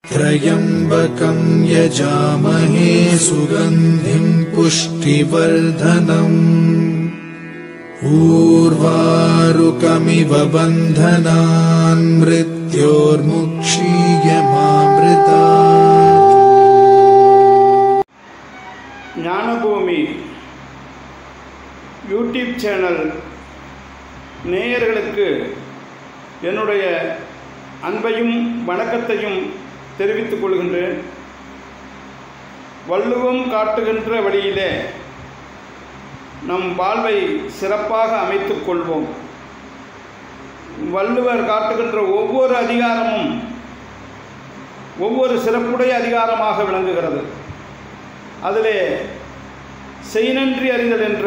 त्र्यम्बकं यजामहे सुगन्धिं पुष्टिवर्धनम् ऊर्वारुकमिव बन्धनान् मृत्योर्मुक्षीयमामृतात्। ஞானபூமி யூடியூப் சேனல் நேயர்களுக்கு என்னுடைய அன்பையும் வணக்கத்தையும் தெரிவித்துக் கொள்கின்றேன். வள்ளுவம் காட்டுகின்ற வழியிலே நம் வாழ்வை சிறப்பாக அமைத்துக் கொள்வோம். வள்ளுவர் காட்டுகின்ற ஒவ்வொரு அதிகாரமும் ஒவ்வொரு சிறப்புடைய அதிகாரமாக விளங்குகிறது. அதிலே செய்நன்றி அறிதல் என்ற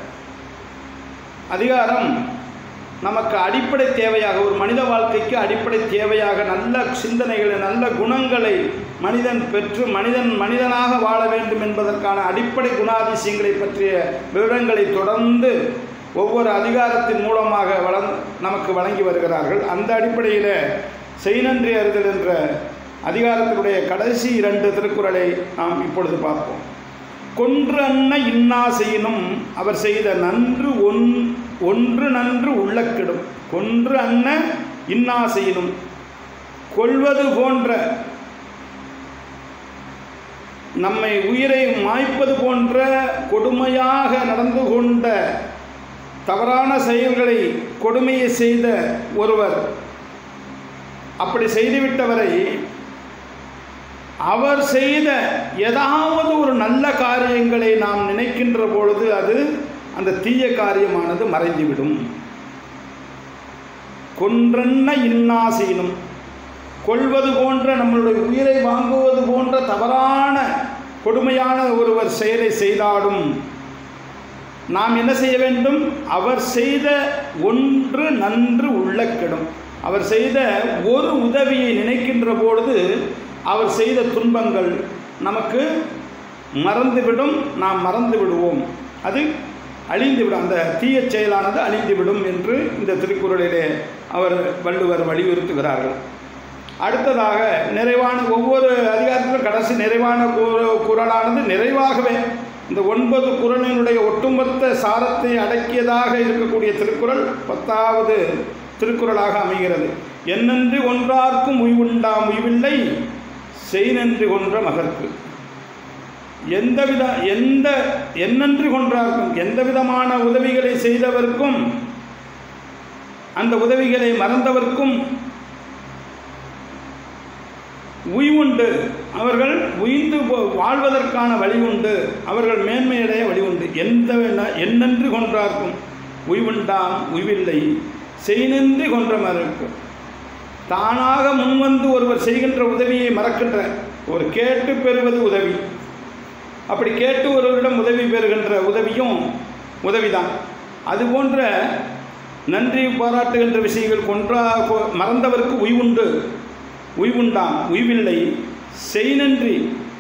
அதிகாரம் நமக்கு அடிப்படை தேவையாக, ஒரு மனித வாழ்க்கைக்கு அடிப்படை தேவையாக நல்ல சிந்தனைகளை, நல்ல குணங்களை மனிதன் பெற்று மனிதனாக வாழ வேண்டும் என்பதற்கான அடிப்படை குணாதிசயங்களை பற்றிய விவரங்களை தொடர்ந்து ஒவ்வொரு அதிகாரத்தின் மூலமாக நமக்கு வழங்கி வருகிறார்கள். அந்த அடிப்படையில் செய்நன்றி அறிதல் என்ற அதிகாரத்தினுடைய கடைசி 2 திருக்குறளை நாம் இப்பொழுது பார்ப்போம். கொன்று அன்ன இன்னா செய்யினும் அவர் செய்த நன்று ஒன்று நன்று உள்ளக்கிடும். கொன்று அன்ன இன்னா செய்யினும், கொல்வது போன்ற, நம்மை உயிரை மாய்ப்பது போன்ற கொடுமையாக நடந்து கொண்ட தவறான செயல்களை, கொடுமையை செய்த ஒருவர், அப்படி செய்துவிட்டவரை அவர் செய்த ஏதாவது ஒரு நல்ல காரியங்களை நாம் நினைக்கின்ற பொழுது அந்த தீய காரியமானது மறைந்துவிடும். கொன்றன்ன இன்னா செய்யணும், கொல்வது போன்ற, நம்மளுடைய உயிரை வாங்குவது போன்ற தவறான கொடுமையான ஒருவர் செயலை செய்தாலும் நாம் என்ன செய்ய வேண்டும்? அவர் செய்த ஒன்று நன்று உள்ளக்கிடும். அவர் செய்த ஒரு உதவியை நினைக்கின்ற பொழுது அவர் செய்த துன்பங்கள் நமக்கு மறந்துவிடும், நாம் மறந்து விடுவோம், அது அழிந்துவிடும், அந்த தீய செயலானது அழிந்துவிடும் என்று இந்த திருக்குறளிலே வள்ளுவர் வலியுறுத்துகிறார்கள். அடுத்ததாக நிறைவான ஒவ்வொரு அதிகாரத்திலும் கடைசி நிறைவான குறளானது நிறைவாகவே இந்த 9 குறளினுடைய ஒட்டுமொத்த சாரத்தை அடக்கியதாக இருக்கக்கூடிய திருக்குறள் 10வது திருக்குறளாக அமைகிறது. என்னென்று ஒன்றார்க்கும் உய்வுண்டாம் உய்வில்லை செய்நன்றி கொன்ற மகற்கு. என்னென்று கொன்றார்க்கும், எந்த விதமான உதவிகளை செய்தவர்க்கும் அந்த உதவிகளை மறந்தவர்க்கும் உய்வுண்டு, அவர்கள் உய்ந்து வாழ்வதற்கான வழி உண்டு, அவர்கள் மேன்மையடைய வழி உண்டு. என்னென்று கொன்றார்க்கும் உய்வுண்டாம் உய்வில்லை செய்நன்றி கொன்ற மகற்கு. தானாக முன்வந்து ஒருவர் செய்கின்ற உதவியை மறக்கின்ற, ஒரு கேட்டு பெறுவது உதவி, அப்படி கேட்டு ஒருவரிடம் உதவி பெறுகின்ற உதவியும் உதவிதான். அதுபோன்ற நன்றி பாராட்டுகின்ற விஷயங்கள் மறந்தவருக்கு உய்வுண்டாம் உய்வில்லை செய்நன்றி.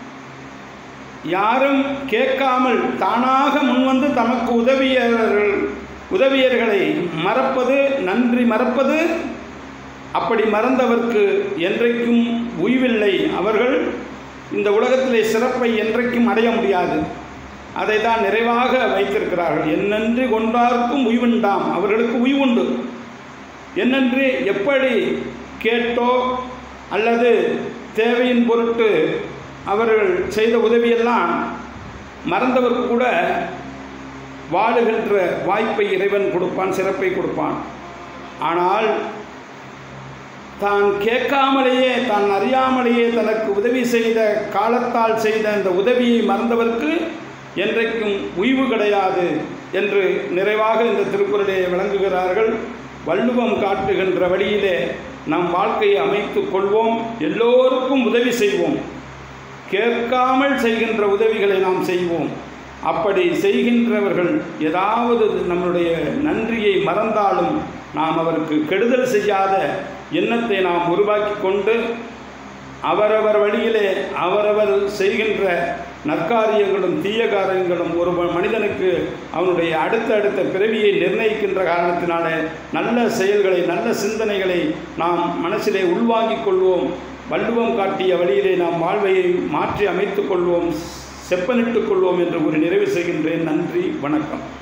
யாரும் கேட்காமல் தானாக முன்வந்து தமக்கு உதவியர்களை மறப்பது, நன்றி மறப்பது, அப்படி மறந்தவர்க்கு என்றைக்கும் உய்வில்லை. அவர்கள் இந்த உலகத்திலே சிறப்பை என்றைக்கும் அடைய முடியாது. அதை தான் நிறைவாக வைத்திருக்கிறார்கள். என்னென்று கொன்றார்க்கும் உய்வுண்டாம், அவர்களுக்கு உய்வுண்டு. என்னென்று எப்படி கேட்டோ அல்லது தேவையின் பொருட்டு அவர்கள் செய்த உதவியெல்லாம் மறந்தவர்க்கு கூட வாழுகின்ற வாய்ப்பை இறைவன் கொடுப்பான், சிறப்பை கொடுப்பான். ஆனால் தான் கேட்காமலேயே, தான் அறியாமலேயே தனக்கு உதவி செய்த காலத்தால் செய்த அந்த உதவியை மறந்தவர்க்கு என்றைக்கும் உய்வு கிடையாது என்று நிறைவாக இந்த திருக்குறளை விளங்குகிறார்கள். வள்ளுவம் காட்டுகின்ற வழியிலே நம் வாழ்க்கையை அமைத்துக் கொள்வோம். எல்லோருக்கும் உதவி செய்வோம். கேட்காமல் செய்கின்ற உதவிகளை நாம் செய்வோம். அப்படி செய்கின்றவர்கள் ஏதாவது நம்முடைய நன்றியை மறந்தாலும் நாம் அவருக்கு கெடுதல் செய்யாத எண்ணத்தை நாம் உருவாக்கி கொண்டு அவரவர் வழியிலே அவரவர் செய்கின்ற நற்காரியங்களும் தீய காரியங்களும் ஒரு மனிதனுக்கு அவனுடைய அடுத்த பிறவியை நிர்ணயிக்கின்ற காரணத்தினாலே நல்ல செயல்களை நல்ல சிந்தனைகளை நாம் மனசிலே உள்வாங்கிக் கொள்வோம். வள்ளுவம் காட்டிய வழியிலே நாம் வாழ்வை மாற்றி அமைத்துக் கொள்வோம், செப்பனிட்டுக் கொள்வோம் என்று கூறி நிறைவு செய்கின்றேன். நன்றி, வணக்கம்.